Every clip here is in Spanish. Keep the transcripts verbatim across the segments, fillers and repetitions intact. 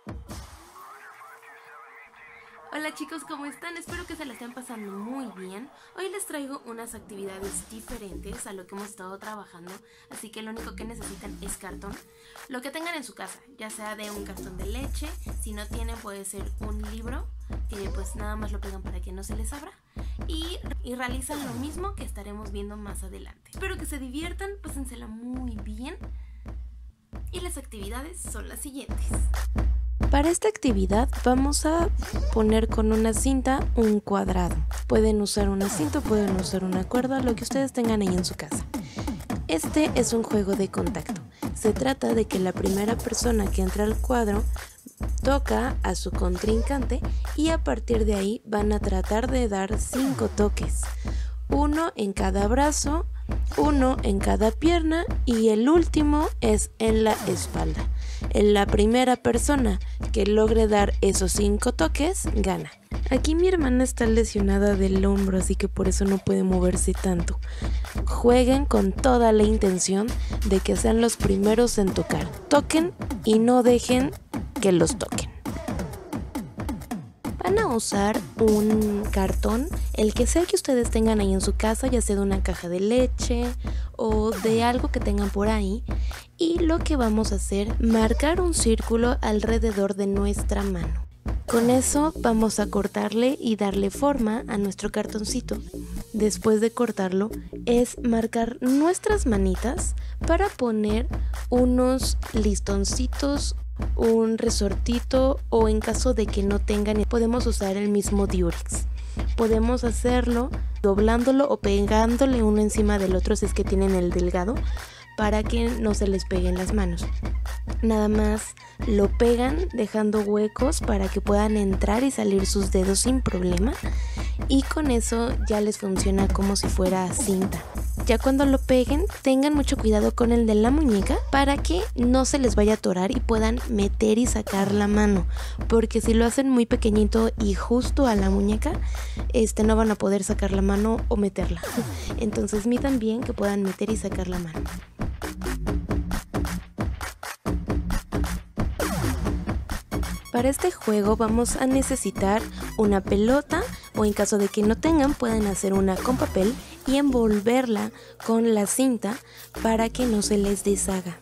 Hola chicos, ¿cómo están? Espero que se la estén pasando muy bien. Hoy les traigo unas actividades diferentes a lo que hemos estado trabajando, así que lo único que necesitan es cartón. Lo que tengan en su casa, ya sea de un cartón de leche, si no tienen puede ser un libro, que pues nada más lo pegan para que no se les abra. Y, y realizan lo mismo que estaremos viendo más adelante. Espero que se diviertan, pásensela muy bien. Y las actividades son las siguientes. Para esta actividad vamos a poner con una cinta un cuadrado. Pueden usar una cinta, pueden usar una cuerda, lo que ustedes tengan ahí en su casa. Este es un juego de contacto. Se trata de que la primera persona que entra al cuadro toca a su contrincante y a partir de ahí van a tratar de dar cinco toques. Uno en cada brazo, uno en cada pierna y el último es en la espalda. La primera persona que logre dar esos cinco toques gana. Aquí mi hermana está lesionada del hombro, así que por eso no puede moverse tanto. Jueguen con toda la intención de que sean los primeros en tocar. Toquen y no dejen que los toquen. Van a usar un cartón, el que sea que ustedes tengan ahí en su casa, ya sea de una caja de leche o de algo que tengan por ahí. Y lo que vamos a hacer, marcar un círculo alrededor de nuestra mano. Con eso vamos a cortarle y darle forma a nuestro cartoncito. Después de cortarlo, es marcar nuestras manitas para poner unos listoncitos, un resortito o en caso de que no tengan, podemos usar el mismo Durex. Podemos hacerlo doblándolo o pegándole uno encima del otro si es que tienen el delgado, para que no se les peguen las manos. Nada más lo pegan dejando huecos para que puedan entrar y salir sus dedos sin problema y con eso ya les funciona como si fuera cinta. Ya cuando lo peguen, tengan mucho cuidado con el de la muñeca para que no se les vaya a atorar y puedan meter y sacar la mano, porque si lo hacen muy pequeñito y justo a la muñeca, este, no van a poder sacar la mano o meterla. Entonces midan bien que puedan meter y sacar la mano. Para este juego vamos a necesitar una pelota o en caso de que no tengan pueden hacer una con papel y envolverla con la cinta para que no se les deshaga.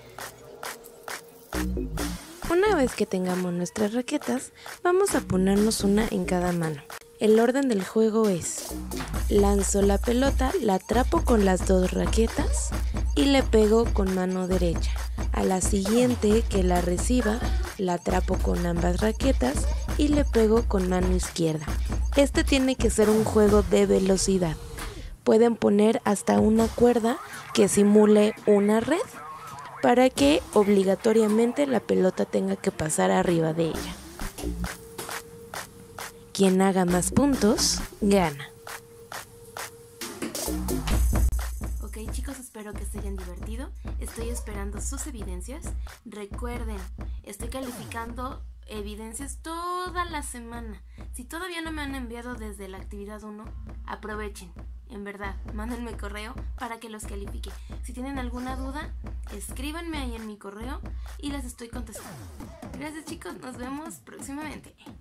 Una vez que tengamos nuestras raquetas vamos a ponernos una en cada mano. El orden del juego es: lanzo la pelota, la atrapo con las dos raquetas y le pego con mano derecha. A la siguiente que la reciba, la atrapo con ambas raquetas y le pego con mano izquierda. Este tiene que ser un juego de velocidad. Pueden poner hasta una cuerda que simule una red para que obligatoriamente la pelota tenga que pasar arriba de ella. Quien haga más puntos, gana. Ok chicos, espero que se hayan divertido. Estoy esperando sus evidencias. Recuerden, estoy calificando evidencias toda la semana. Si todavía no me han enviado desde la actividad uno, aprovechen. En verdad, mándenme correo para que los califique. Si tienen alguna duda, escríbanme ahí en mi correo y las estoy contestando. Gracias chicos, nos vemos próximamente.